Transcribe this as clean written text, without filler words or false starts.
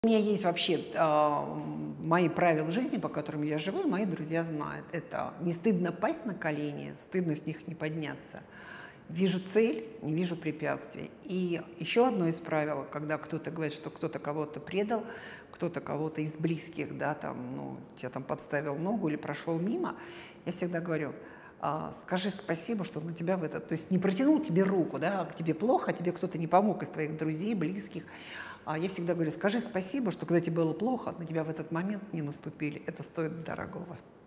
У меня есть вообще мои правила жизни, по которым я живу, и мои друзья знают. Это не стыдно пасть на колени, стыдно с них не подняться. Вижу цель, не вижу препятствий. И еще одно из правил, когда кто-то говорит, что кто-то кого-то предал, кто-то кого-то из близких, да, там, ну, тебе там подставил ногу или прошел мимо, я всегда говорю: скажи спасибо, что на тебя в этот, то есть не протянул тебе руку, да, тебе плохо, а тебе кто-то не помог из твоих друзей, близких. Я всегда говорю: скажи спасибо, что когда тебе было плохо, на тебя в этот момент не наступили. Это стоит дорогого.